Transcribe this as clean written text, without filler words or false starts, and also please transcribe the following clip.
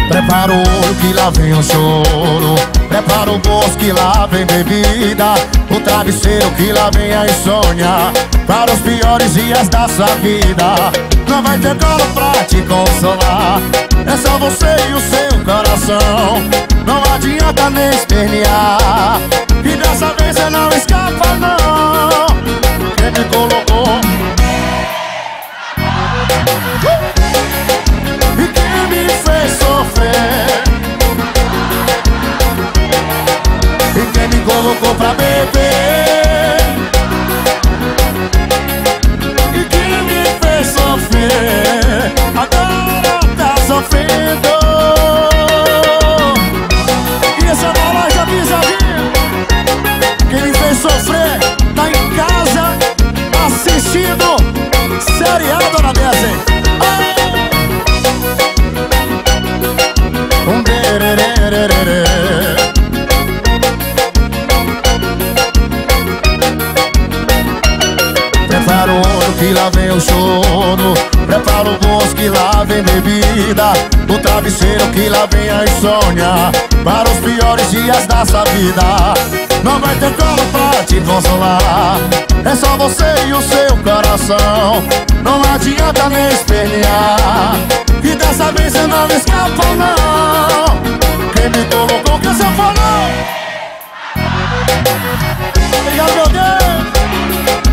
Prepara o olho que lá vem o choro, prepara o bolso que lá vem bebida, o travesseiro que lá vem a insônia, para os piores dias da sua vida. Não vai ter colo pra te consolar, é só você e o seu coração. Não adianta nem espernear, e dessa vez você não escapa não. Quem me colocou e quem me fez sofrer, e quem me colocou pra beber, e quem me fez sofrer, agora tá sofrendo. E essa balada pisadinha, quem me fez sofrer tá em casa assistindo seriado na mesa, hein? Prepara o olho que lá vem o choro, prepara o bolso que lá vem bebida, o travesseiro que lá vem a insônia, para os piores dias da sua vida. Não vai ter como pra te consolar, é só você e o seu coração. Não adianta nem espernear, e dessa vez você não escapa não. Quem me colocou que você falou? Obrigado, meu Deus.